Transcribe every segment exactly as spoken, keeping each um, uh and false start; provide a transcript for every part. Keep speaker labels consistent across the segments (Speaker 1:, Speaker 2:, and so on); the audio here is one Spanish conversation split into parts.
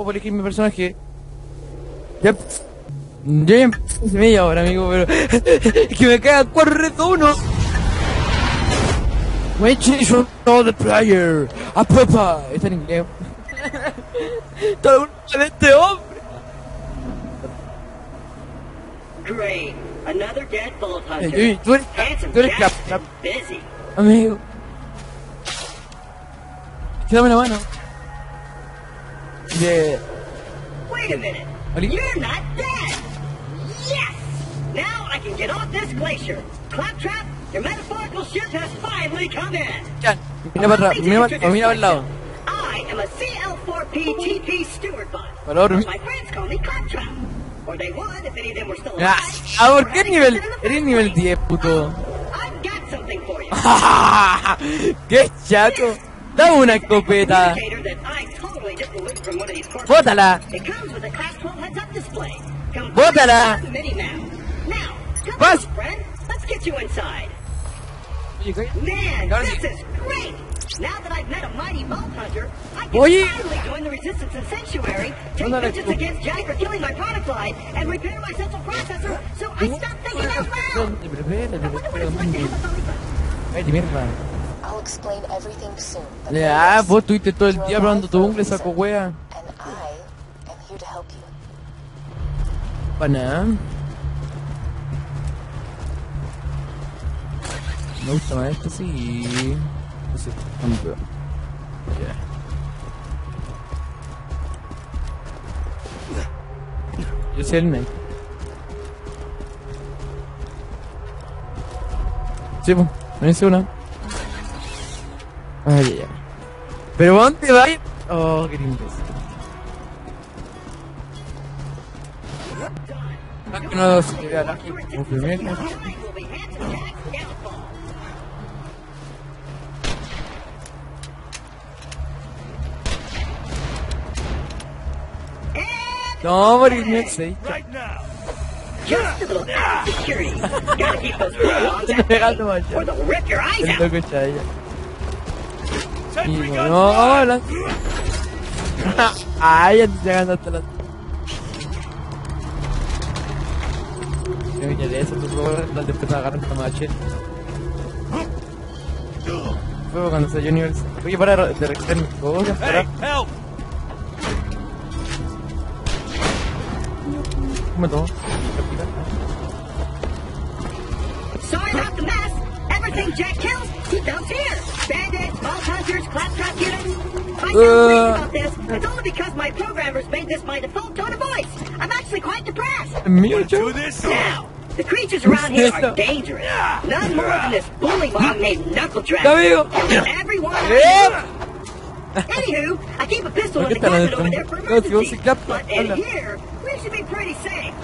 Speaker 1: puedo elegir mi personaje. Ya. Yo ya empecé media ahora, amigo, pero es que me quedan cuatro retos uno. Which you know the player. A papa. Está en inglés. Todo el mundo de este hombre.
Speaker 2: Great. Another deadbolt hunter.
Speaker 1: Hey, tú eres, tú eres cap, cap.
Speaker 2: Busy.
Speaker 1: Amigo. Dame la mano. De...
Speaker 2: Wait a minute.
Speaker 1: Oli?
Speaker 2: You're not dead. Yes. Now I can get off this glacier. Claptrap, your metaphorical ship has finally come in.
Speaker 1: Ya, mira para atrás, mira para, mira para el lado.
Speaker 2: I am a C L four P T P steward bot.
Speaker 1: Para otro.
Speaker 2: My friends call me Claptrap. Or they would if any of them were still
Speaker 1: Ah,
Speaker 2: alive.
Speaker 1: ah, ¿por qué nivel? Eres nivel diez, puto.
Speaker 2: I've got something for you.
Speaker 1: ¡Qué chato! Dame una escopeta.
Speaker 2: Indicator that I totally didn't from one of these corpses.
Speaker 1: Bótala.
Speaker 2: It comes with a class twelve heads-up display.
Speaker 1: Bótala.
Speaker 2: Mini-map. Now, come
Speaker 1: Vas.
Speaker 2: on, friend. Let's get you inside.
Speaker 1: Oye, ¿qué?
Speaker 2: Man,
Speaker 1: Ahora
Speaker 2: this
Speaker 1: sí.
Speaker 2: is great. Now that I've met a mighty bolt hunter, I can
Speaker 1: Oye.
Speaker 2: finally join the resistance in Sanctuary, take
Speaker 1: Ándale,
Speaker 2: vengeance
Speaker 1: tú.
Speaker 2: against Jack for killing my product line, and repair my central processor so I stop thinking out loud.
Speaker 1: Espérate,
Speaker 2: I wonder what it's like to have a belly button.
Speaker 1: Espérate, mierda.
Speaker 3: I'll explain everything soon. but
Speaker 1: Ya,
Speaker 3: first,
Speaker 1: vos estuviste todo el
Speaker 3: you're
Speaker 1: día
Speaker 3: alive
Speaker 1: hablando tu
Speaker 3: for a
Speaker 1: ungle, saco
Speaker 3: reason,
Speaker 1: wea.
Speaker 3: And I am here to help you.
Speaker 1: Pa' nada. Me gusta más esto, sí. No sé, cambio. Ya. Yo soy el Knight. Sí, pues, me hice una. Ay, ay, ay. ¿Pero dónde va? Oh, qué lindo. Ah, que no se le vea la como primero.
Speaker 2: Behind will be handsome Jack's downfall. And
Speaker 1: No, morirme seis.
Speaker 4: Right now.
Speaker 2: just a little added security. Gotta keep those furlongs
Speaker 1: Estoy
Speaker 2: at bay,
Speaker 1: pegando mal, ya.
Speaker 2: or they'll rip your eyes
Speaker 1: El
Speaker 2: out.
Speaker 1: toco chaya. Y
Speaker 4: Sentry guns
Speaker 1: no,
Speaker 4: live.
Speaker 1: la... Ay, ya te estoy ganando hasta la... Yo vine de eso, tú probas, las después agarran esta machete. Fue cuando salió nivel... Voy a parar de recargar mis cosas,
Speaker 4: Hey,
Speaker 1: parar.
Speaker 4: help!
Speaker 1: ¿Cómo tomo?
Speaker 2: Sorry about the mess. Everything Jack kills, he dumps here. Bandits, vault hunters, claptrap units. If I sound
Speaker 1: Uh.
Speaker 2: crazy about this, it's only because my programmers made this my default tone of voice. I'm actually quite depressed.
Speaker 1: Mío,
Speaker 4: Wanna do
Speaker 1: yo.
Speaker 4: this?
Speaker 2: Now, the creatures around here are
Speaker 1: Esto.
Speaker 2: dangerous. None more than this bully mom named Knuckle Dragon.
Speaker 1: Amigo.
Speaker 2: Everyone.
Speaker 1: Eh.
Speaker 2: Anywho, I keep a pistol
Speaker 1: ¿Por
Speaker 2: in
Speaker 1: qué
Speaker 2: the
Speaker 1: están
Speaker 2: closet over there for
Speaker 1: No, si vos
Speaker 2: emergency.
Speaker 1: sí clap,
Speaker 2: But in
Speaker 1: habla.
Speaker 2: here, we should be pretty safe.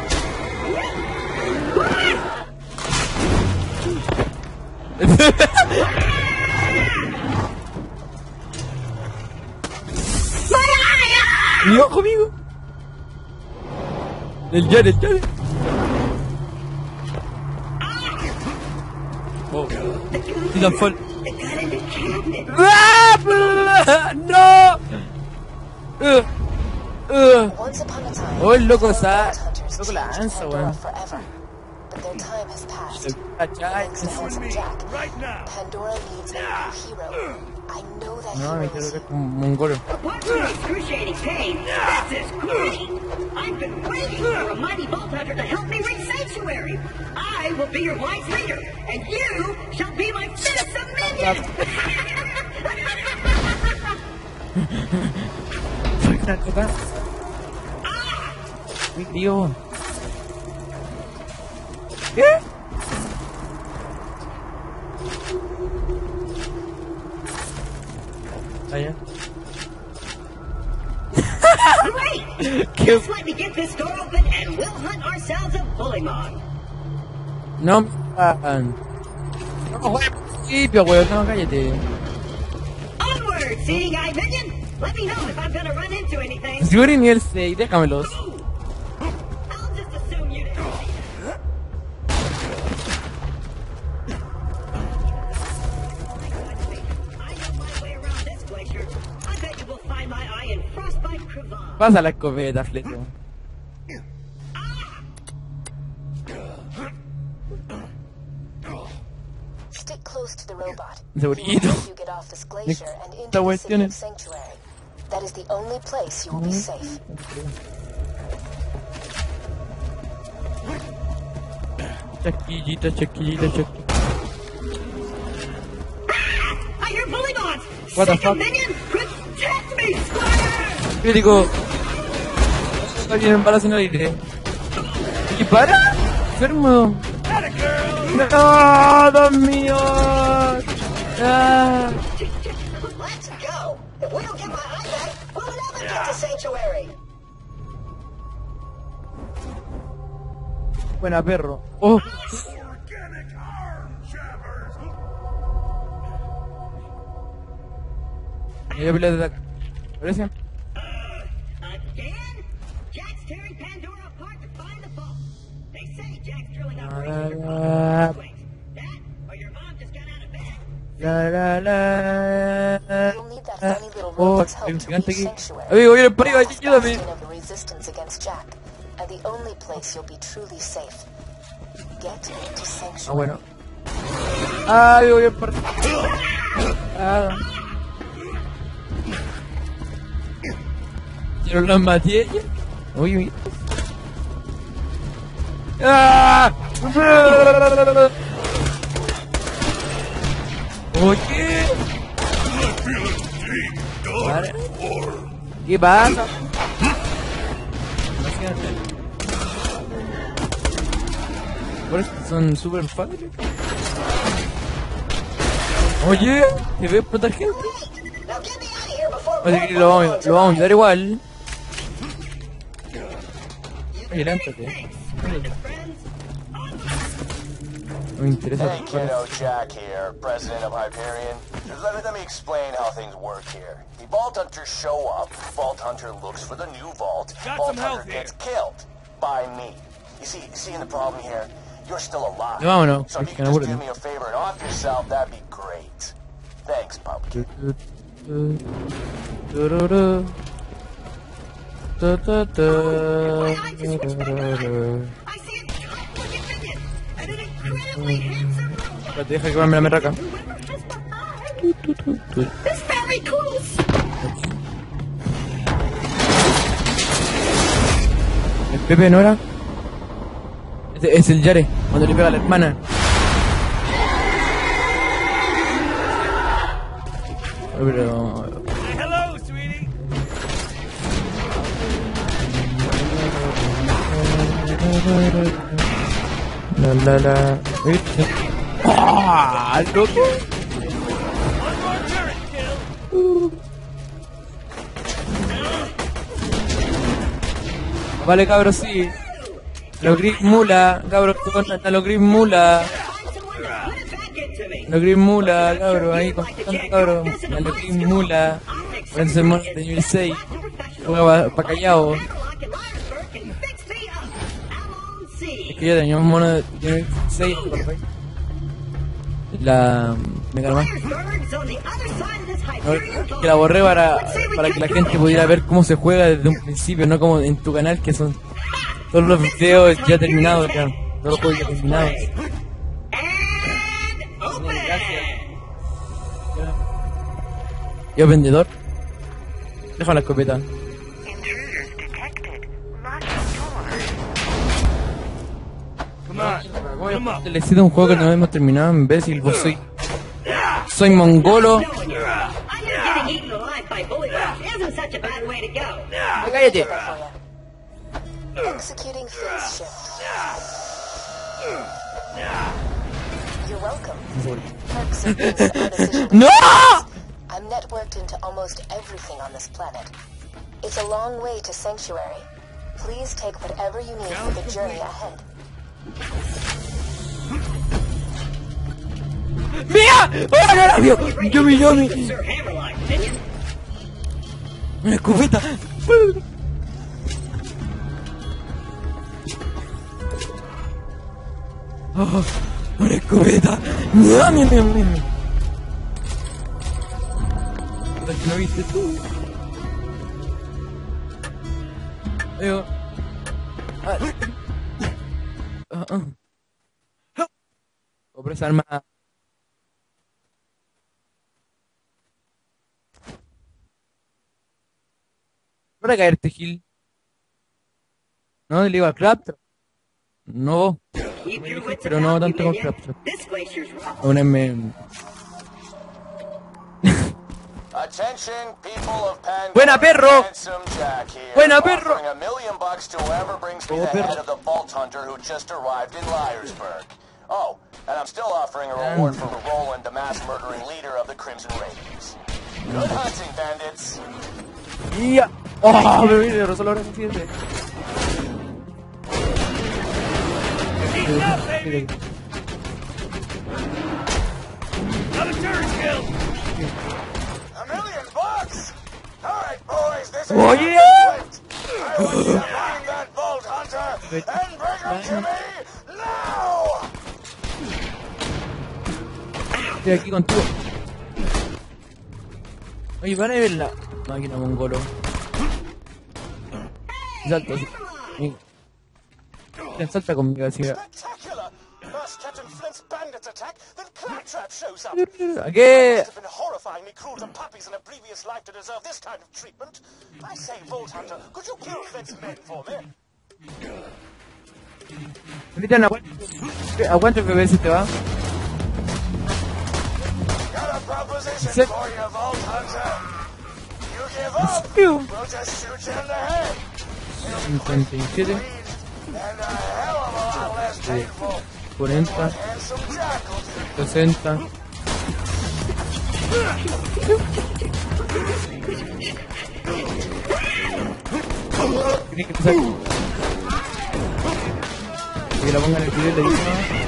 Speaker 1: Mi ojo, amigo. El Jan, el Jan. Oh. Titanfall.
Speaker 2: It got into cabinet.
Speaker 1: ¡Ah! ¡No! Uh, uh.
Speaker 3: Once upon a time,
Speaker 1: Oh, el loco,
Speaker 3: four
Speaker 1: sa-
Speaker 3: vault hunters
Speaker 1: loco
Speaker 3: changed
Speaker 1: lanza,
Speaker 3: Pandora
Speaker 1: weón.
Speaker 3: forever. But their time has passed.
Speaker 1: Cachai.
Speaker 3: Thanks to
Speaker 4: You and
Speaker 3: Handsome
Speaker 4: me,
Speaker 3: Jack,
Speaker 4: right now.
Speaker 3: Pandora needs a new hero. I know that
Speaker 1: No, me
Speaker 3: hero
Speaker 1: quiero
Speaker 3: is
Speaker 1: ver como un goro.
Speaker 2: Apart from the excruciating pain, this is great! I've been waiting for a mighty vault hunter to help me reach Sanctuary! I will be your wise leader, and you shall be my citizen minion!
Speaker 1: Soy una cosa. Mi tío. ¿Qué? Allá.
Speaker 2: Great!
Speaker 1: ¿Qué?
Speaker 2: Just let me get this door open and we'll hunt ourselves a bullymong.
Speaker 1: No, ah, no juegues al principio, weón. No, cállate.
Speaker 2: Onward, seeing eye minion! Let me know if I'm gonna run into anything.
Speaker 1: Si voy a nivel seis, déjamelos.
Speaker 2: I'll just assume you didn't see that. I know my way around this glacier. I bet you will find my eye in Frostbite Crevasse.
Speaker 1: Pasa la escopeta, flecha.
Speaker 3: Stick close to the robot.
Speaker 1: Segurito.
Speaker 3: You get off this glacier and into
Speaker 1: Esta
Speaker 3: the
Speaker 1: cuestión
Speaker 3: city of
Speaker 1: es...
Speaker 3: Sanctuary. That is the only place you will be safe.
Speaker 1: Chasquillita, chasquillita, chasquillita.
Speaker 2: I hear bully bots!
Speaker 1: What the
Speaker 2: Sick
Speaker 1: fuck?
Speaker 2: minion! Protect me, Squire!
Speaker 1: Crítico. Alguien en balas en el aire. ¿Y para? Enfermo. ¡No, Dios mío! Ah.
Speaker 2: Let's go! If we don't get my eye back, we'll never get to Sanctuary!
Speaker 1: Buena, perro. Oh. Me voy a pelear de ataque. ¿Parece?
Speaker 2: Again? Jack's tearing Pandora apart to find the vault. They say Jack's drilling up
Speaker 1: La,
Speaker 2: rings
Speaker 1: la,
Speaker 2: across the That, or your mom just got out of bed.
Speaker 1: la, la, la.
Speaker 3: You'll need that funny little
Speaker 1: Oh,
Speaker 3: robot's
Speaker 1: hay un
Speaker 3: help to
Speaker 1: gigante
Speaker 3: reach
Speaker 1: aquí.
Speaker 3: Sanctuary.
Speaker 1: Amigo, viene para arriba,
Speaker 3: Last
Speaker 1: ayúdame.
Speaker 3: bastion of the resistance against Jack, and the only place you'll be truly safe. Get to
Speaker 1: Ah,
Speaker 3: Sanctuary.
Speaker 1: bueno. Ah, amigo, viene para Ah. Quiero las maté. Uy, uy. ¡Ah! Oye. Vale. ¿Qué pasa? Por eso son super fáciles. Oye, ¿te ves explotar gente?
Speaker 2: Now get me out of here before
Speaker 1: Así que lo vamos, lo vamos a ayudar igual. Oye, lánzate. No me interesa
Speaker 4: Hey
Speaker 1: tu
Speaker 4: kiddo,
Speaker 1: cara.
Speaker 4: Jack here, president of Hyperion. Let me, let me explain how things work here. The Vault Hunters show up, Vault Hunter looks for the new vault, Vault Hunter gets killed by me. You see, seeing the problem here? You're still alive.
Speaker 1: No, vámonos,
Speaker 4: So if
Speaker 1: que
Speaker 4: you could
Speaker 1: no
Speaker 4: just
Speaker 1: apure.
Speaker 4: do me a favor and off yourself, that'd be great. Thanks, pumpkin.
Speaker 1: Tururú. Tu, tu, tu.
Speaker 2: I just switched my mind. I see a giant looking minion and an incredibly handsome robot.
Speaker 1: Espérate, deja que quemarme la merraca.
Speaker 2: Whoever has the eye. It's very close.
Speaker 1: ¿El Pepe no era? Este es el Yare, cuando le pega a la hermana. Pero...
Speaker 5: Hello, sweetie.
Speaker 1: La la la... ¿Viste? ¡Ah! ¡Loco!
Speaker 5: One more turret kill.
Speaker 1: Vale, cabros, sí. Los Gris Mula, cabros, a los Gris Mula. Los Gris Mula, cabros, ahí contando, cabros. A los Gris Mula. Pónganse el mono de nivel seis. Juega pa' callado. Es que yo tenía un mono de nivel seis, ¿verdad? La... me calma. No, que la borré para, para que la gente pudiera ver cómo se juega desde un principio, no como en tu canal que son todos los videos ya terminados, ya, todos los juegos ya terminados. Yo vendedor, deja la escopeta.
Speaker 5: Come on. Come on.
Speaker 1: Le cito un juego que no hemos terminado, imbécil, vos soy... Soy mongolo.
Speaker 2: Getting eaten alive by bully bots isn't such a bad way to go.
Speaker 1: Cállate.
Speaker 3: Executing phase shift. You're welcome. Perks of being artificial
Speaker 1: ¡No!
Speaker 3: I'm networked into almost everything on this planet. It's a long way to Sanctuary. Please take whatever you need for the journey ahead.
Speaker 1: ¡Mira! ¡Oh, no la vio! ¡Yumi, yumi!
Speaker 2: Sir Hammerlock, minion.
Speaker 1: ¡Una escopeta! ¡Oh! ¡Una escopeta! ¡No, mi, mi, mi, mi! ¿No viste tú? Digo. Ah. Ah, ah. Compra esa arma. Para caerte, Gil. No, le digo a Claptrap. No. Pero no tanto con Claptrap. Una me...
Speaker 4: Attention, people of Pandora.
Speaker 1: Buena, perro.
Speaker 4: Handsome Jack here,
Speaker 1: Buena, perro.
Speaker 4: offering a million bucks to whoever brings me
Speaker 1: Oh,
Speaker 4: the
Speaker 1: perro.
Speaker 4: head of the Vault Hunter who just arrived in Liarsburg. Oh, and I'm still offering a reward for Roland, the mass murdering leader of the Crimson Raiders. Good hunting, bandits.
Speaker 1: ¡Ya! ¡Oh! Me viene de rozar la hora suficiente.
Speaker 5: Heating up, baby! Another turret kill!
Speaker 4: A million bucks? All right, boys, this is
Speaker 1: Oh,
Speaker 4: my
Speaker 1: yeah!
Speaker 4: conflict. I want you to find that Vault Hunter and bring him to me now!
Speaker 1: Estoy aquí contigo. Oye, van a ver la máquina mongolo. Salta, así. Salta conmigo así.
Speaker 4: Spectacular! First Captain Flint's bandits attack, then Claptrap shows up.
Speaker 1: ¿A qué?
Speaker 4: Must have been horrifyingly cruel to puppies in a previous life to deserve this kind of treatment. I say, Vault Hunter, could you kill Flint's men for me?
Speaker 1: Ahorita no aguanta. Aguanta el bebé si te va.
Speaker 4: Got a proposition
Speaker 1: Se-
Speaker 4: for you, Vault Hunter. You give up,
Speaker 1: Piu.
Speaker 4: we'll just shoot you in the head.
Speaker 1: cincuenta y siete,
Speaker 4: And a hell of a lot less painful.
Speaker 1: cuarenta,
Speaker 4: Handsome Jack will do.
Speaker 1: sesenta. Tiene que empezar. Que la pongan en el video de la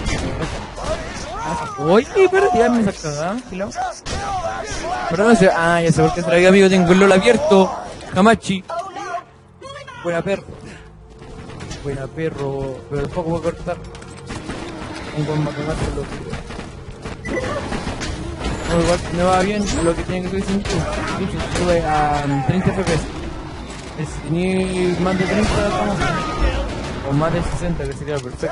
Speaker 1: Oye, pero tirarme esa cagada. Kilo.
Speaker 4: Just kill that slap.
Speaker 1: Pero no sé. Ah, ya sé por qué se la había amigo. Tengo el LOL abierto. Hamachi. Buena perro. Buena perro. Pero tampoco voy a cortar. Un buen matemático. No, igual me va bien lo que tiene que subir sin tú. Sube a um, treinta F P S. Si tenés más de treinta, vamos. O más de sesenta, que sería perfecto.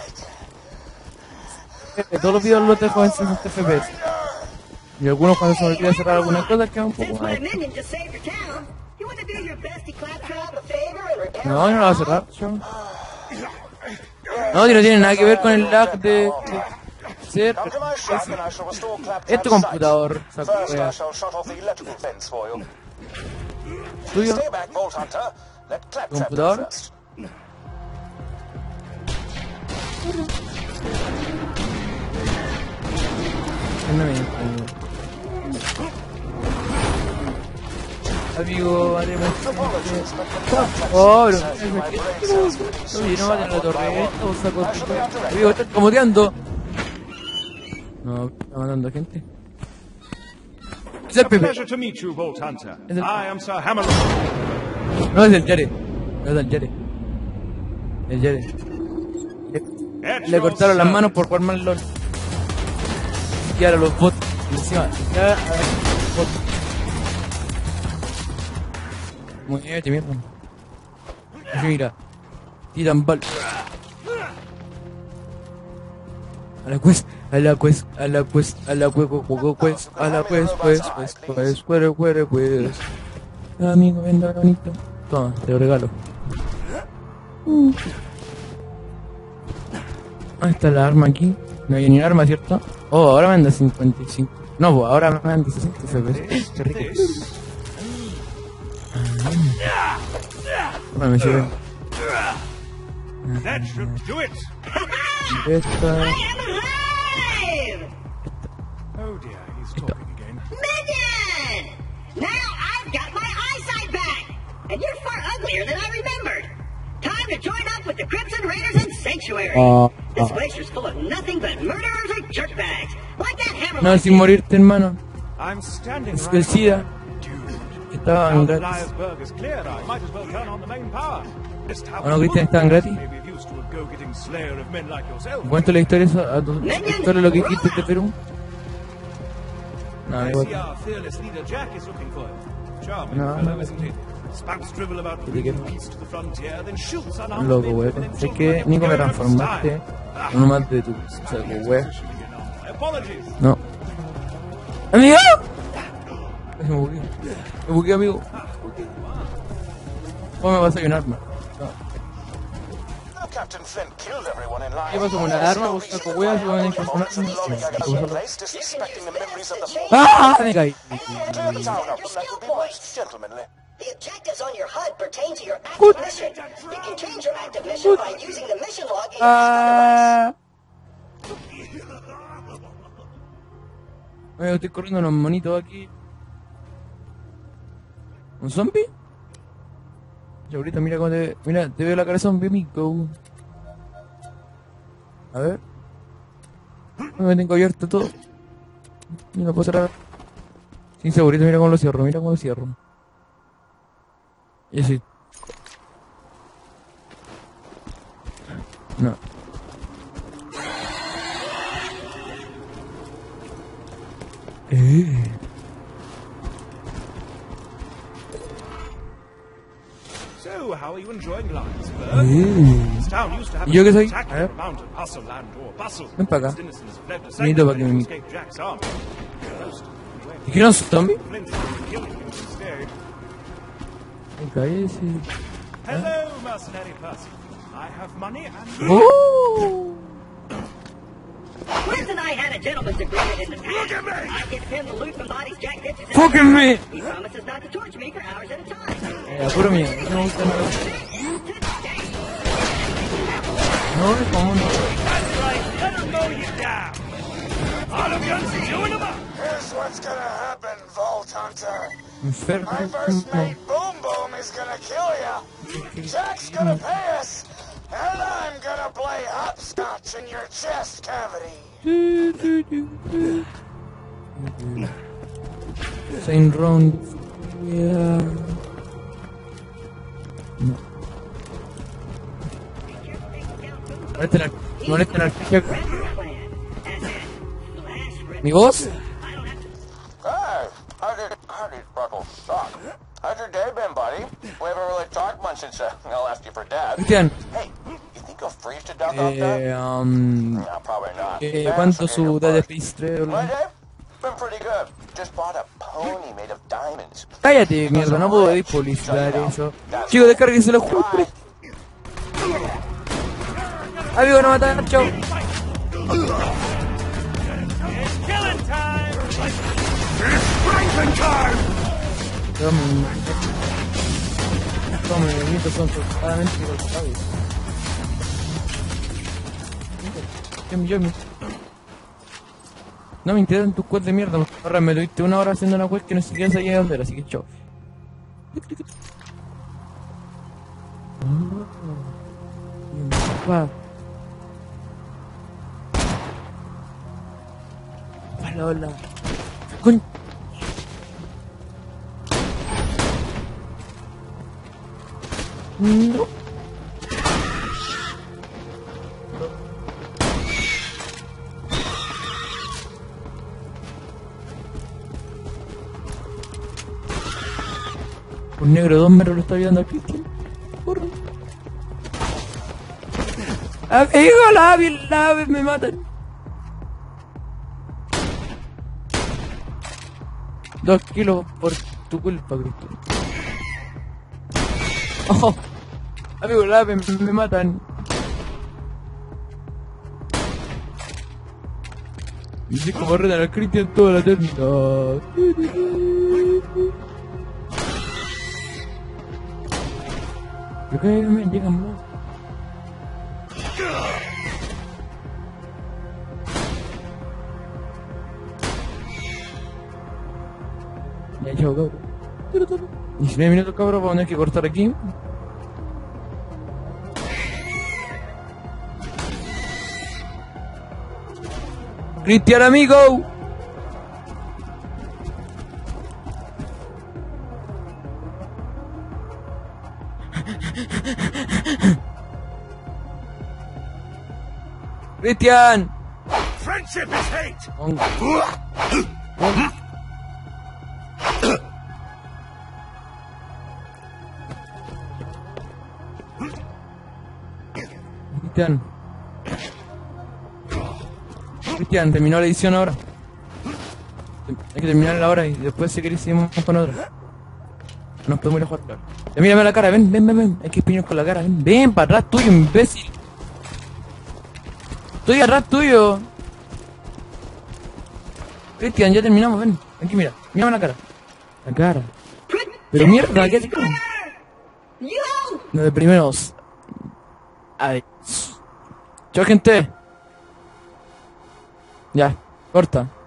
Speaker 1: Eh, Todos los videos los dejo en sesenta F P S. Y algunos cuando se me olvida cerrar algunas cosas quedan un poco
Speaker 2: Since
Speaker 1: más.
Speaker 2: my minion just saved your town, you want to do your bestie Claptrap a favor and repair
Speaker 1: No, no lo va a cerrar, yo. No, si no tiene nada que ver con el lag de, de ser.
Speaker 4: Come to my shop and I shall restore Claptrap's
Speaker 1: Este computador,
Speaker 4: sight.
Speaker 1: saco
Speaker 4: First, I
Speaker 1: wea.
Speaker 4: shall shut off the electrical fence for you.
Speaker 1: Tuyo,
Speaker 4: Stay back, Vault Hunter. Let Claptrap go
Speaker 1: computador.
Speaker 4: first.
Speaker 1: No me amigo, vale,
Speaker 4: Apologies, but the Claptrap
Speaker 1: oh, bro.
Speaker 4: says my brain cells will be
Speaker 1: Oye, no va a tener la
Speaker 4: switched on by
Speaker 1: torreta o saco.
Speaker 4: I shall be out direct.
Speaker 1: Amigo, estás comoteando. No, está matando gente. Es el Pepe.
Speaker 5: Pleasure to meet you, Vault Hunter.
Speaker 1: Is it-
Speaker 5: I am Sir Hammerlock.
Speaker 1: No es el Jere. No es el Jere. El Jere.
Speaker 5: At
Speaker 1: Le
Speaker 5: your
Speaker 1: cortaron las
Speaker 5: service.
Speaker 1: manos por jugar mal LOL. Y ahora los bots. Y encima, ya, a ver, bots. Muévete, mierda. Así, mira. Tiran bal. A la quest, a la quest, a la quest, a la quest, quest, a la quest, quest, quest, quest, quest, quest, quest. Amigo, venda bonito. Toma, te lo regalo. Uh. Ahí está la arma aquí. No hay ni arma, ¿cierto? Oh, ahora me anda cincuenta y cinco. No, pues ahora me anda sesenta F P S. Qué rico. Bueno, me sirve.
Speaker 5: That should do it.
Speaker 1: Esta.
Speaker 2: I am alive!
Speaker 5: Oh dear, he's talking again.
Speaker 2: Minion! Now I've got my eyesight back! And you're far uglier than I remembered! Time to join up with the Crimson Raiders in Sanctuary!
Speaker 1: Ah,
Speaker 2: This
Speaker 1: ah.
Speaker 2: glacier's full of nothing but murderers and jerkbags! Like that hammer
Speaker 1: No, sin morirte, hermano.
Speaker 5: I'm standing
Speaker 1: Es
Speaker 5: right
Speaker 1: que el SIDA
Speaker 5: Dude.
Speaker 1: estaba
Speaker 5: Now
Speaker 1: en
Speaker 5: that
Speaker 1: gratis.
Speaker 5: Liarsburg is cleared, I might as well turn on the main power. Just have
Speaker 1: ¿O no, Cristian, estaban gratis?
Speaker 5: Maybe of use to a go-getting slayer of men like yourself.
Speaker 1: ¿Cuánto la historia a, a tu la historia de lo que hiciste de Perú? No,
Speaker 5: I
Speaker 1: amigo.
Speaker 5: see our fearless leader Jack is looking for you. Charming
Speaker 1: No,
Speaker 5: fellow,
Speaker 1: no.
Speaker 5: isn't he? Spouts drivel about
Speaker 1: ¿Qué te
Speaker 5: bringing peace to the frontier, then shoots
Speaker 1: Un
Speaker 5: unarmed
Speaker 1: loco,
Speaker 5: men
Speaker 1: weón.
Speaker 5: within
Speaker 1: Sé que Nico me transformaste en uno más de tu saco, weón.
Speaker 5: Apologies.
Speaker 1: No. ¡Amigo! Ay, me bugué. Me bugué, amigo. ¿Cómo me vas a un arma? No.
Speaker 4: Captain Flint killed everyone in line.
Speaker 1: ¿Qué pasó con una arma? Vos saco weas, weón, en transformarse.
Speaker 4: Disrespecting the memories of the
Speaker 1: ¡Ah! Me caí.
Speaker 4: Clear the town up, and that would be most gentlemanly.
Speaker 2: The objectives on your H U D pertain to your active mission. You can change your active mission by using the mission log in your
Speaker 1: ¡Ah! Oye, estoy corriendo unos monitos aquí. ¿Un zombie? Y ahorita mira cómo te... Mira, te veo la cara de zombie, amigo. A ver. No me tengo abierto todo. Y no puedo cerrar. Sin segurito, mira cómo lo cierro, mira cómo lo cierro. Y así. No. Eh.
Speaker 5: So, how are you enjoying life,
Speaker 1: Eh.
Speaker 5: This town used to have
Speaker 1: ¿Y yo qué soy?
Speaker 5: a
Speaker 1: A
Speaker 5: spectacular
Speaker 1: ver.
Speaker 5: amount of hustle and or bustle.
Speaker 1: Ven para acá.
Speaker 5: Citizens fled to
Speaker 1: Necesito para que
Speaker 5: Sanctuary
Speaker 1: me-
Speaker 5: to escape Jack's army. Most went.
Speaker 1: ¿Y qué no zombie?
Speaker 5: Flint killed him instead.
Speaker 1: Me caí ese.
Speaker 5: Hello, mercenary person. I have money and
Speaker 1: ¡Oh!
Speaker 2: Flint and I had a gentleman's agreement in the past. Look at me! I give him the loot from bodies Jack ditches. and-
Speaker 1: ¡Fucking me!
Speaker 2: He promises not to torture me for hours at a time.
Speaker 1: Eh, apuro mío, no me gusta nada. No, ¿cómo no?
Speaker 5: that's right. Let him mow you down. Auto guns chewing him up.
Speaker 4: Here's what's gonna happen, Vault Hunter.
Speaker 1: Enfermo.
Speaker 4: My first mate, Boom Boom, is gonna kill you. Jack's gonna pay us. And I'm gonna play hopscotch in your chest cavity.
Speaker 1: Saint Round. Yeah. No. Molesta la... Molesta la... ¿Mi voz?
Speaker 4: Hey, how did, how did Buckles suck? How's your day been, buddy? We haven't really talked much since uh, I left you for dead.
Speaker 1: Cristian,
Speaker 4: Hey, you think you'll freeze to death out there?
Speaker 1: eh, um,
Speaker 4: No, probably not.
Speaker 1: eh,
Speaker 4: Thanks
Speaker 1: ¿cuánto
Speaker 4: for
Speaker 1: su
Speaker 4: being
Speaker 1: Dead
Speaker 4: your
Speaker 1: Space
Speaker 4: first.
Speaker 1: tres?
Speaker 4: My day? Been pretty good. Just bought a pony made of diamonds.
Speaker 1: Cállate, mierda, no puedo publicitar eso. Chicos, descárguense los juegos.
Speaker 4: Bye.
Speaker 1: Amigo, no matan, chao.
Speaker 5: Killing time.
Speaker 1: Toma, toma, mis movimientos son totalmente irrealizables. Yumi, yumi. No me interesan tus quests de mierda, ahora me tuviste una hora haciendo una quest que no siquiera sabía dónde era, así que chao. Ah, hola, hola. Coño. No. Un negro de dos metros lo está ayudando a Cristian. Corre. Amigo, la ave, la ave, me matan. Dos kilos por tu culpa, Cristian. Oh, amigo, la ave, me, me matan. Y sé cómo retan al Cristian toda la eternidad. Creo que me llegan más. Ya, chao, cabrón. diecinueve minutos, cabrón, vamos a tener que cortar aquí. Cristian, amigo. Cristian.
Speaker 5: Friendship is hate.
Speaker 1: Hongo. Hongo. Cristian. Cristian, terminó la edición ahora. Hay que terminar la hora y después si queréis seguimos con otra. Nos podemos ir a jugar, claro. Ya, mírame la cara, ven, ven, ven, ven. Hay que espinar con la cara, ven, ven, para atrás tuyo, imbécil. Estoy atrás tuyo. Cristian, ya terminamos, ven. Aquí, mira, mírame la cara. La cara. Pero mierda, ¿qué haces? Nos deprimimos. Adiós. Chao, gente. Ya, corta.